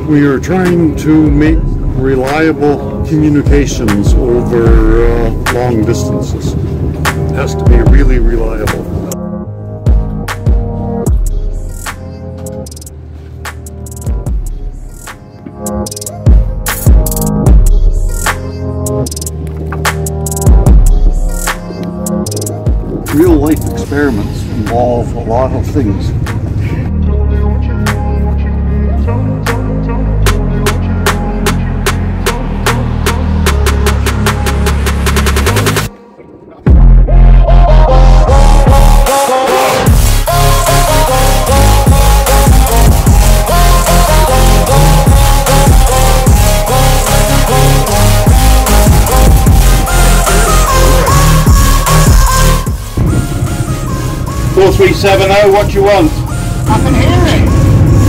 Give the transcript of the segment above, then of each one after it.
We are trying to make reliable communications over long distances. It has to be really reliable. Real life experiments involve a lot of things. Four 370, what do you want? I can hear it.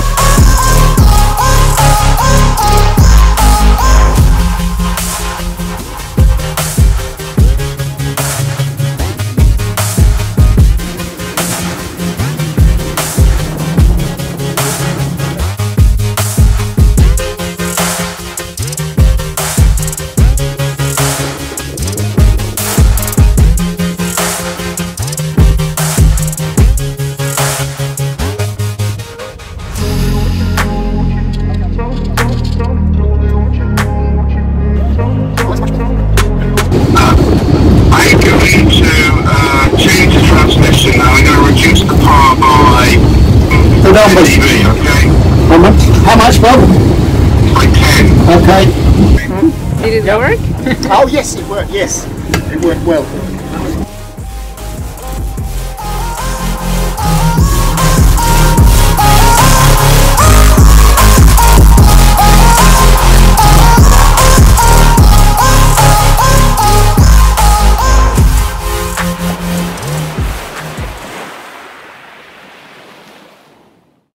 Okay. How much, Bob? Like 10. Okay. Did it work? Oh yes, it worked. Yes, it worked well.